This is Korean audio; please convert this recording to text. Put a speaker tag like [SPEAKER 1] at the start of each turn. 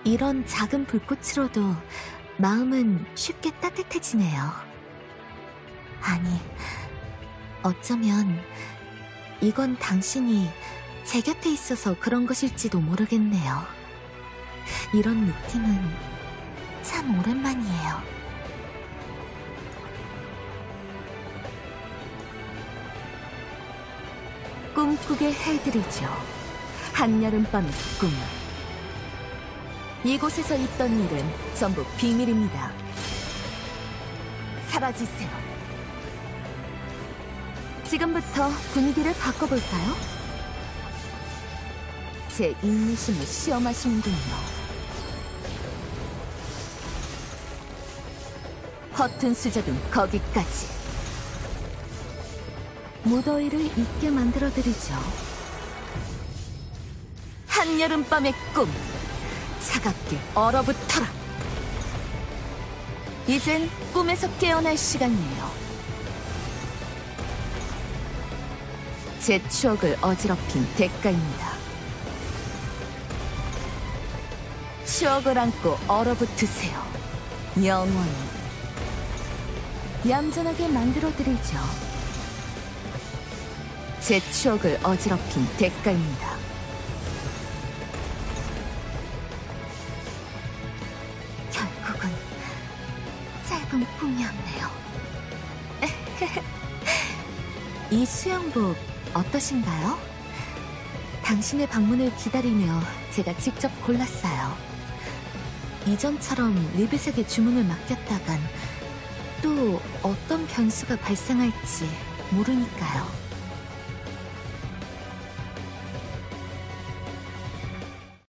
[SPEAKER 1] 이런 작은 불꽃으로도 마음은 쉽게 따뜻해지네요. 아니, 어쩌면 이건 당신이 제 곁에 있어서 그런 것일지도 모르겠네요. 이런 느낌은 참 오랜만이에요. 꿈꾸게 해드리죠. 한여름밤의 꿈. 이곳에서 있던 일은 전부 비밀입니다. 사라지세요. 지금부터 분위기를 바꿔볼까요? 제 인내심을 시험하시는군요. 허튼 수작은 거기까지. 무더위를 잊게 만들어드리죠. 한여름밤의 꿈, 차갑게 얼어붙어라. 이젠 꿈에서 깨어날 시간이에요. 제 추억을 어지럽힌 대가입니다. 추억을 안고 얼어붙으세요. 영원히. 얌전하게 만들어드리죠. 제 추억을 어지럽힌 대가입니다. 결국은 짧은 꿈이었네요. 이 수영복 어떠신가요? 당신의 방문을 기다리며 제가 직접 골랐어요. 이전처럼 리벳에게 주문을 맡겼다간 또 어떤 변수가 발생할지 모르니까요.